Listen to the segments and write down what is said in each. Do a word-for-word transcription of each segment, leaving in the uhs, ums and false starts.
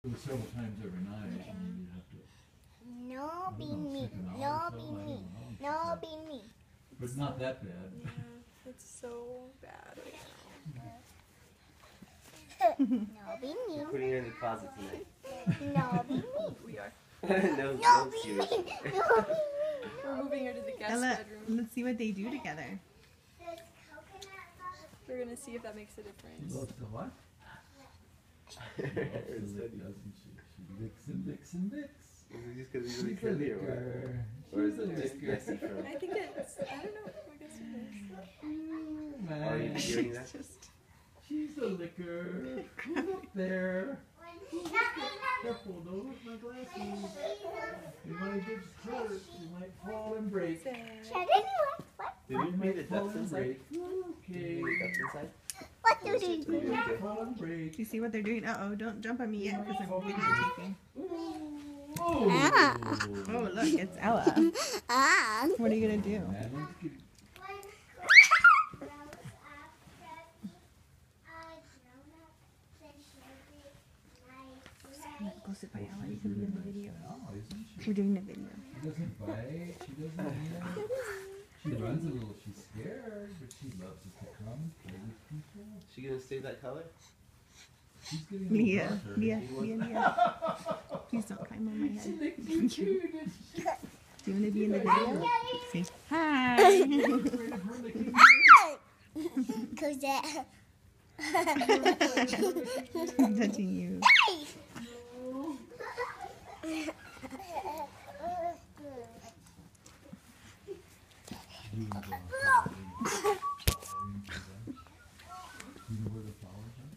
It was several times every night, and you'd have to. No, be me. No, be me. No, be me. But not that bad. Yeah, it's so bad right No, be me. We're putting her in the closet tonight. No, be me. now. We are. no, No, no, be she me. was- No, be me. We're moving her to the guest Ella, bedroom. let's see what they do together. We're gonna see if that makes a difference. She loves to what? She loves to lick, doesn't she? She licks and licks and licks. Is it just because he's She's really a curly or what? licker. Or is She's a it just licker. messy from? I think it's. I don't know. I guess it is. Are you Man, doing that? Just she's a licker. Who's up there? Who's up there? Careful, don't hit my glasses. You might get hurt. You might fall and break. Shut it. What? Did we You put might the fall ducks and inside? break. Did Okay. we put the ducks inside? What do they You do? okay? Fall and break. do you see what they're doing? Uh oh, don't jump on me yet because I'm videotaping. Oh. Ah. Oh look, it's Ella. Ah. What are you gonna do? Man, let's get- Go sit by Ella. You can be in the video. Oh, isn't she? We're doing a video. She doesn't bite. She doesn't eat. She runs a little. She's scared, but she loves us to come play with people. She gonna stay that color? She's getting a little Leah, darker. Leah, Leah, Leah. Please don't climb on my She head. licked you too, didn't she? Do you want to be in the video? Say hi. Afraid of her licking you? Cause that. I'm touching you. You know where the flowers are? You know where the flowers are?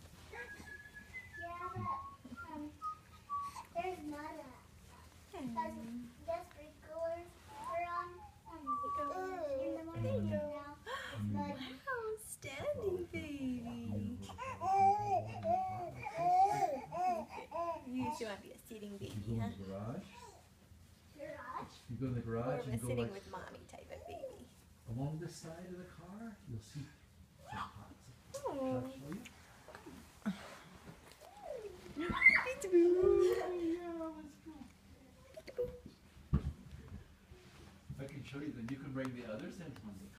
There's not a. The sprinklers are on. In the morning now. Oh, standing baby. You should want to be a sitting You baby, go in huh? the garage. Garage. You go in the More garage of a and go sitting like with mommy type of baby. along the side of the car. You'll see some pots. Shall I Oh. show you? It's boo. If I can show you, then you can bring the others in on the